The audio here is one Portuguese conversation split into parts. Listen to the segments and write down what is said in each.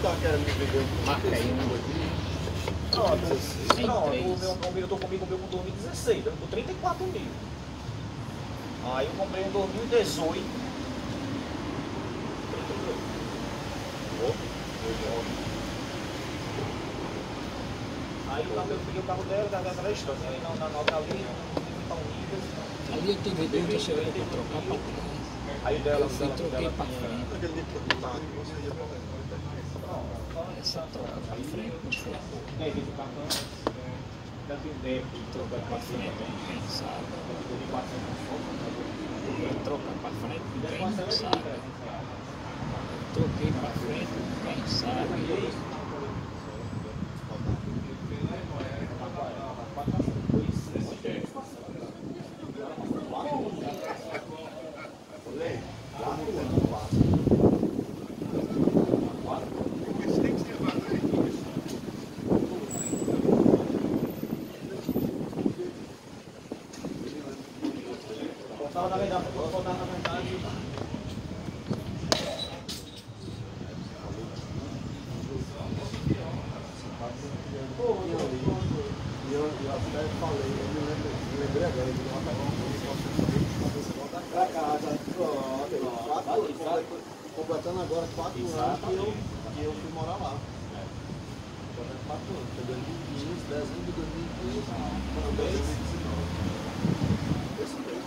tá querendo me vender. Marca aí um. Pronto, eu tô comigo com 2016, dando por 34 mil. Aí eu comprei em 2018. Aí eu peguei o carro dela, daquela história, aí na nota ali, tá unidas. Ali eu tive dúvida se eu ia trocar para trás. Aí dela, Eu fui troquei para frente. Essa troca para frente não foi. Trocar para frente bem pensado. Trocar para frente bem pensado. Troquei para frente pensado. Completando agora 4 anos que eu fui morar lá. Completando 4 anos. Foi 2015, dezembro de 2015, para 2019. Esse mesmo.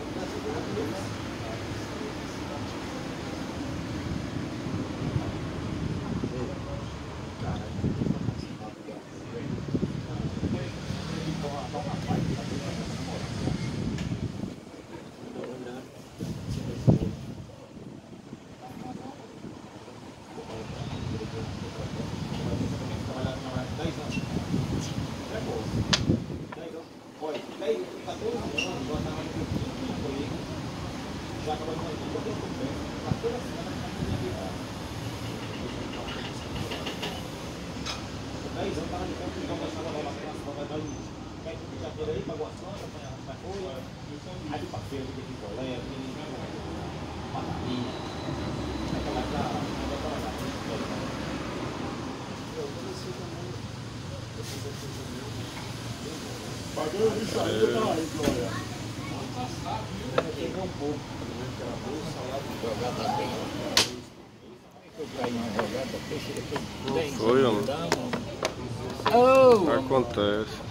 Pagando isso aí, eu tava aí, Glória. Peguei um pouco. Jogada bem. Eu caí uma jogada, peixe depois bem. Foi, homem. Oh! Acontece.